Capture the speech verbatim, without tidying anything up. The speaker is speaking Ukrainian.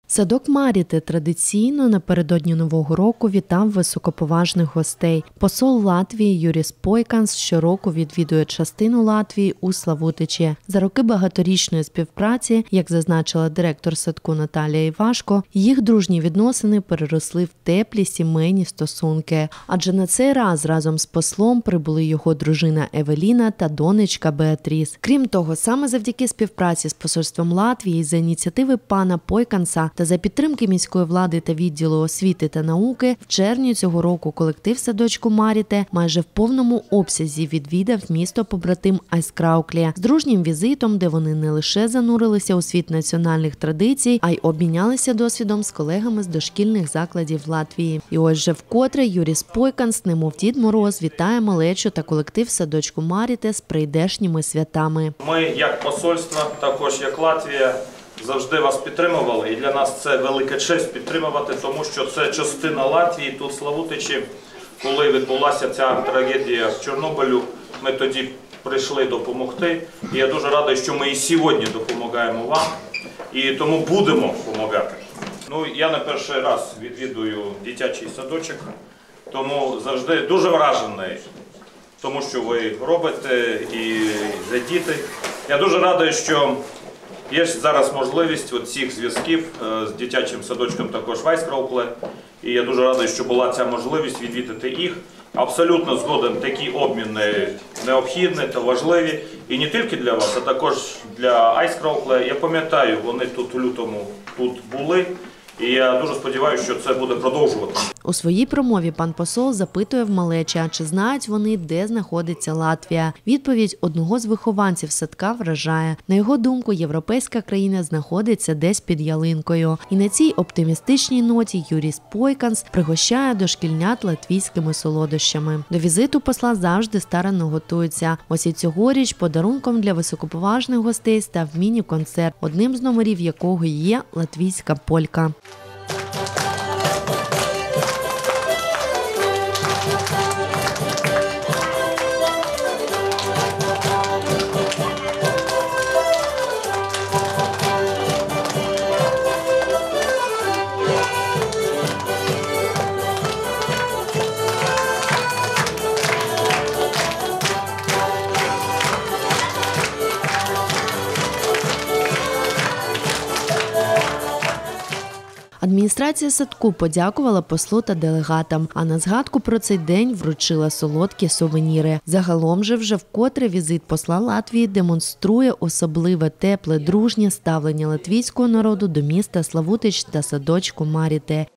Садок Маріте традиційно напередодні Нового року вітав високоповажних гостей. Посол Латвії Юріс Пойканс щороку відвідує частину Латвії у Славутичі. За роки багаторічної співпраці, як зазначила директор садку Наталія Івашко, їх дружні відносини переросли в теплі сімейні стосунки. Адже на цей раз разом з послом прибули його дружина Евеліна та донечка Беатріс. Крім того, саме завдяки співпраці з посольством Латвії за ініціативи пана Пойканса та за підтримки міської влади та відділу освіти та науки, в червні цього року колектив садочку Маріте майже в повному обсязі відвідав місто-побратим Айскраукле з дружнім візитом, де вони не лише занурилися у світ національних традицій, а й обмінялися досвідом з колегами з дошкільних закладів Латвії. І ось же вкотре Юріс Пойканс, немов Дід Мороз, вітає малечу та колектив садочку Маріте з прийдешніми святами. Ми, як посольство, також як Латвія, завжди вас підтримували, і для нас це велика честь підтримувати, тому що це частина Латвії, тут в Славутичі, коли відбулася ця трагедія в Чорнобилю, ми тоді прийшли допомогти, і я дуже радий, що ми і сьогодні допомагаємо вам, і тому будемо допомагати. Ну, я не перший раз відвідую дитячий садочок, тому завжди дуже вражений тому, що ви робите і за діти. Я дуже радий, що є зараз можливість цих зв'язків з дитячим садочком також в Айскраукле. І я дуже радий, що була ця можливість відвідати їх. Абсолютно згоден, такі обміни необхідні та важливі. І не тільки для вас, а також для Айскраукле. Я пам'ятаю, вони тут у лютому тут були. І я дуже сподіваюся, що це буде продовжуватися. У своїй промові пан посол запитує в малечі, чи знають вони, де знаходиться Латвія. Відповідь одного з вихованців садка вражає. На його думку, європейська країна знаходиться десь під ялинкою. І на цій оптимістичній ноті Юріс Пойканс пригощає дошкільнят латвійськими солодощами. До візиту посла завжди старанно готуються. Ось і цьогоріч подарунком для високоповажних гостей став міні-концерт, одним з номерів якого є латвійська полька. Адміністрація садку подякувала послу та делегатам, а на згадку про цей день вручила солодкі сувеніри. Загалом же вже вкотре візит посла Латвії демонструє особливе тепле, дружнє ставлення латвійського народу до міста Славутич та садочку Маріте.